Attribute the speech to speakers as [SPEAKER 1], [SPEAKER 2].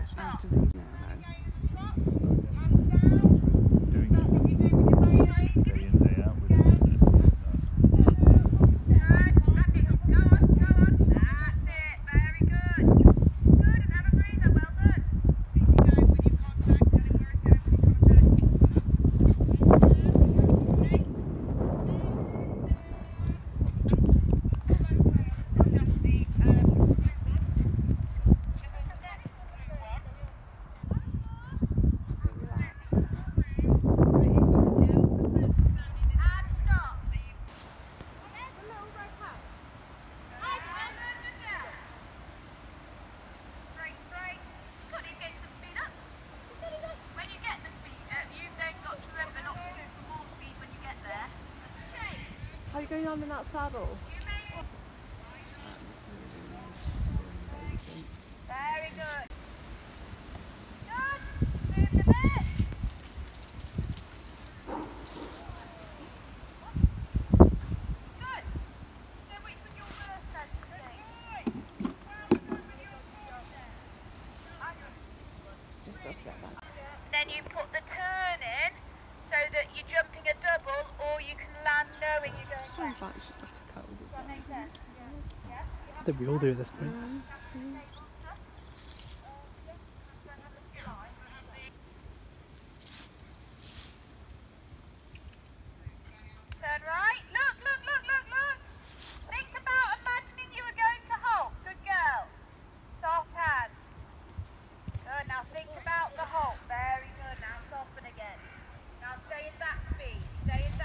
[SPEAKER 1] Out of these now, though.
[SPEAKER 2] Doing it day in, day out with it.
[SPEAKER 1] How are you going on in that saddle?
[SPEAKER 3] Very good. Good. Move the bit. Good. So which was your worst then today?
[SPEAKER 1] Just got to get that.
[SPEAKER 3] Then you put the turn in so that you're jumping a double, or you can land knowing you're going
[SPEAKER 1] Sounds
[SPEAKER 3] back.
[SPEAKER 1] like it's just got a cold.
[SPEAKER 3] Does that make sense? Yeah.
[SPEAKER 4] I think we all do at this point.
[SPEAKER 3] Turn right. Look, look, look, look, look. Think about imagining you were going to halt. Good girl. Soft hand. Good. Now think about the halt. Very good. Now soften again. Now stay in that speed. Stay in